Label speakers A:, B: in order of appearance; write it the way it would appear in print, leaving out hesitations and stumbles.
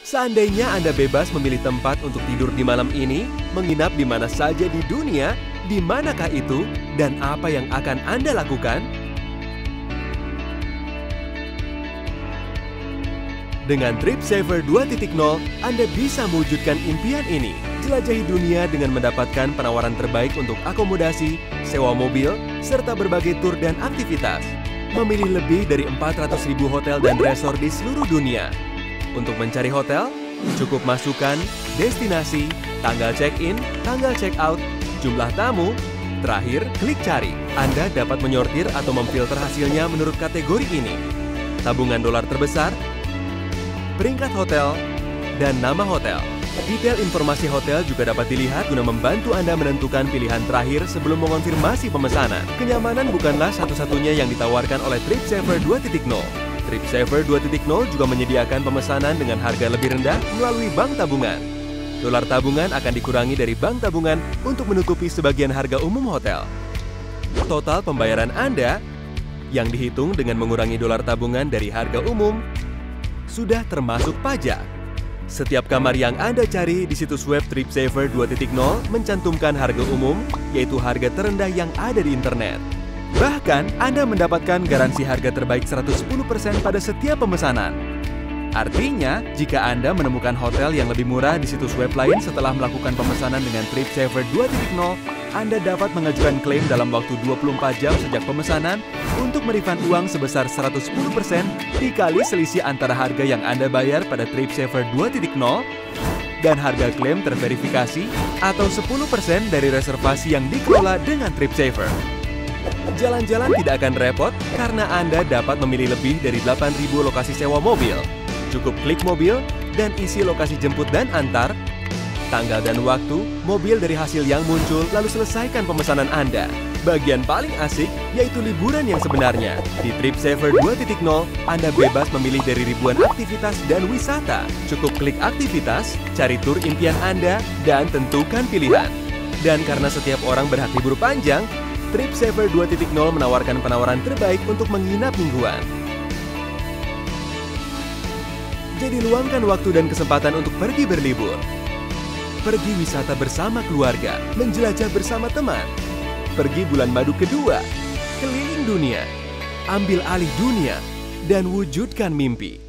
A: Seandainya Anda bebas memilih tempat untuk tidur di malam ini, menginap di mana saja di dunia, di manakah itu, dan apa yang akan Anda lakukan? Dengan tripsavr 2.0, Anda bisa mewujudkan impian ini. Jelajahi dunia dengan mendapatkan penawaran terbaik untuk akomodasi, sewa mobil, serta berbagai tur dan aktivitas. Memilih lebih dari 400.000 hotel dan resort di seluruh dunia. Untuk mencari hotel, cukup masukkan destinasi, tanggal check-in, tanggal check-out, jumlah tamu, terakhir klik cari. Anda dapat menyortir atau memfilter hasilnya menurut kategori ini. Tabungan dolar terbesar, peringkat hotel, dan nama hotel. Detail informasi hotel juga dapat dilihat guna membantu Anda menentukan pilihan terakhir sebelum mengonfirmasi pemesanan. Kenyamanan bukanlah satu-satunya yang ditawarkan oleh tripsavr 2.0. Tripsavr 2.0 juga menyediakan pemesanan dengan harga lebih rendah melalui bank tabungan. Dolar tabungan akan dikurangi dari bank tabungan untuk menutupi sebagian harga umum hotel. Total pembayaran Anda yang dihitung dengan mengurangi dolar tabungan dari harga umum sudah termasuk pajak. Setiap kamar yang Anda cari di situs web tripsavr 2.0 mencantumkan harga umum, yaitu harga terendah yang ada di internet. Bahkan, Anda mendapatkan garansi harga terbaik 110% pada setiap pemesanan. Artinya, jika Anda menemukan hotel yang lebih murah di situs web lain setelah melakukan pemesanan dengan tripsavr 2.0, Anda dapat mengajukan klaim dalam waktu 24 jam sejak pemesanan untuk merefund uang sebesar 110% dikali selisih antara harga yang Anda bayar pada tripsavr 2.0 dan harga klaim terverifikasi atau 10% dari reservasi yang dikelola dengan tripsavr. Jalan-jalan tidak akan repot karena Anda dapat memilih lebih dari 8.000 lokasi sewa mobil. Cukup klik mobil dan isi lokasi jemput dan antar, tanggal dan waktu, mobil dari hasil yang muncul, lalu selesaikan pemesanan Anda. Bagian paling asik yaitu liburan yang sebenarnya. Di tripsavr 2.0, Anda bebas memilih dari ribuan aktivitas dan wisata. Cukup klik aktivitas, cari tur impian Anda, dan tentukan pilihan. Dan karena setiap orang berhak libur panjang, tripsavr 2.0 menawarkan penawaran terbaik untuk menginap mingguan. Jadi luangkan waktu dan kesempatan untuk pergi berlibur. Pergi wisata bersama keluarga, menjelajah bersama teman. Pergi bulan madu kedua, keliling dunia, ambil alih dunia, dan wujudkan mimpi.